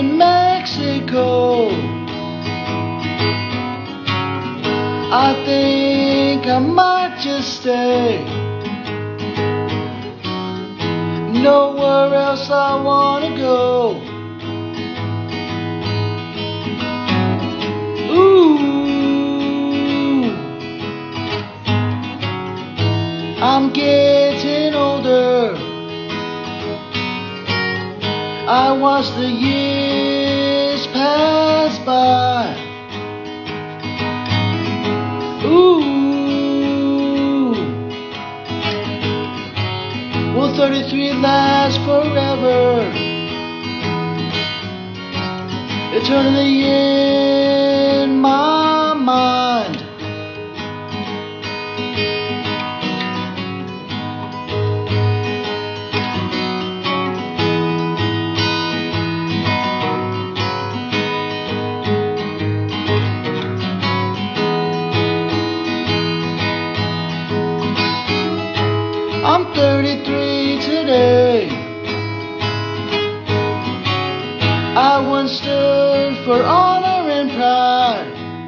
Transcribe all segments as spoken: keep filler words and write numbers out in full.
in Mexico. I think I might just stay. Nowhere else I wanna go. Ooh, I'm getting older. I watch the years pass by. Ooh, will thirty-three last forever? Eternity in my mind. I'm thirty-three today. I once stood for honor and pride.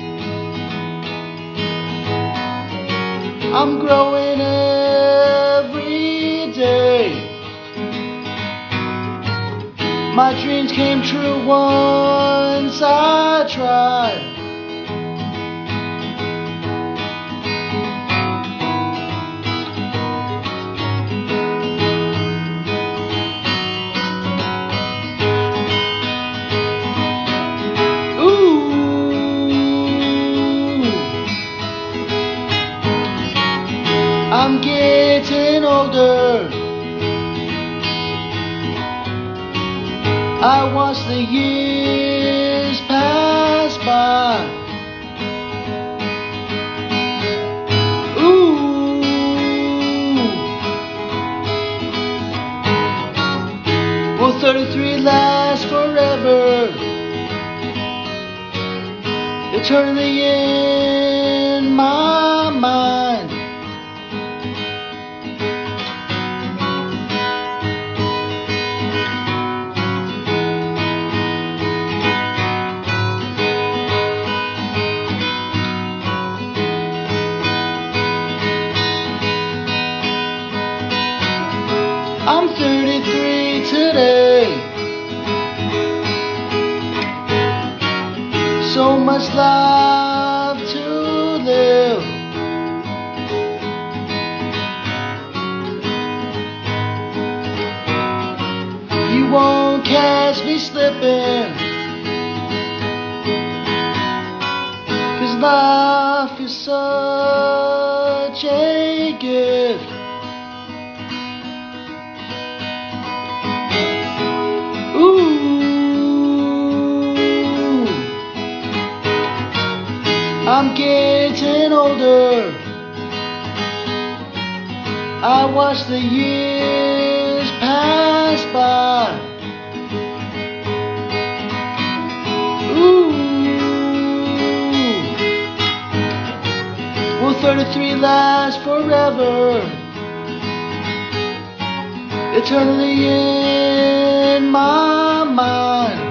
I'm growing every day. My dreams came true once I tried. I'm getting older. I watch the years pass by. Ooh, will thirty-three last forever? Eternity in my mind. I'm thirty-three today. So much life to live. You won't catch me slipping, 'cause life is such a gift. I'm getting older. I watch the years pass by. Ooh, will thirty-three last forever? Eternity in my mind.